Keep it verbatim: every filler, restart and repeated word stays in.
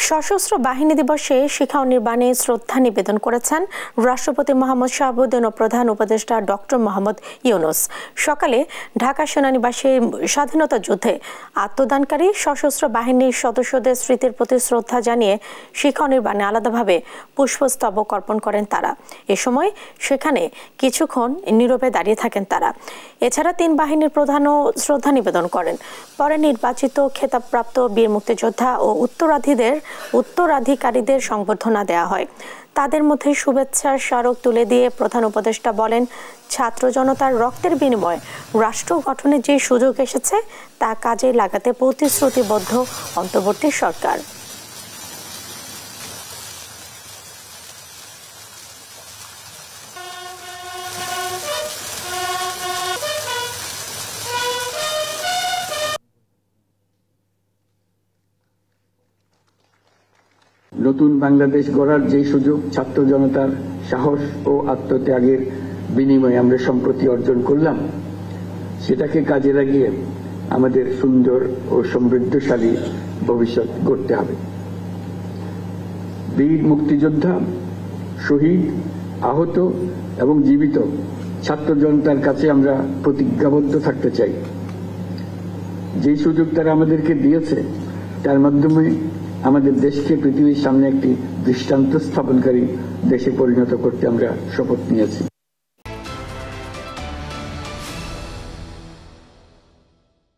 সশস্ত্র বাহিনী দিবসে শিখা ও নির্বাণে শ্রদ্ধা নিবেদন করেছেন রাষ্ট্রপতি মোহাম্মদ শাহাবুদ্দিন ও প্রধান উপদেষ্টা ডক্টর মোহাম্মদ ইউনুস। সকালে ঢাকা সেনানিবাসে স্বাধীনতা যুদ্ধে আত্মদানকারী সশস্ত্র বাহিনীর সদস্যদের স্মৃতির প্রতি শ্রদ্ধা জানিয়ে শিখা ও নির্বাণে আলাদাভাবে পুষ্পস্তবক অর্পণ করেন তারা। এ সময় সেখানে কিছুক্ষণ নীরবে দাঁড়িয়ে থাকেন তারা। এছাড়া তিন বাহিনীর প্রধানও শ্রদ্ধা নিবেদন করেন। পরে নির্বাচিত খেতাবপ্রাপ্ত বীর মুক্তিযোদ্ধা ও উত্তরাধিদের উত্তরাধিকারীদের সংবর্ধনা দেওয়া হয়। তাদের মধ্যে শুভেচ্ছার স্মারক তুলে দিয়ে প্রধান উপদেষ্টা বলেন, ছাত্র জনতার রক্তের বিনিময়ে রাষ্ট্র গঠনের যে সুযোগ এসেছে তা কাজে লাগাতে প্রতিশ্রুতিবদ্ধ অন্তর্বর্তী সরকার। নতুন বাংলাদেশ গড়ার যে সুযোগ ছাত্র জনতার সাহস ও আত্মত্যাগের বিনিময়ে আমরা সম্প্রতি অর্জন করলাম, সেটাকে কাজে লাগিয়ে আমাদের সুন্দর ও সমৃদ্ধশালী ভবিষ্যৎ গড়তে হবে। বীর মুক্তিযোদ্ধা, শহীদ, আহত এবং জীবিত ছাত্র জনতার কাছে আমরা প্রতিজ্ঞাবদ্ধ থাকতে চাই। যে সুযোগ তারা আমাদেরকে দিয়েছে তার মাধ্যমে আমাদের দেশকে পৃথিবীর সামনে একটি দৃষ্টান্ত স্থাপনকারী দেশে পরিণত করতে আমরা শপথ নিয়েছি।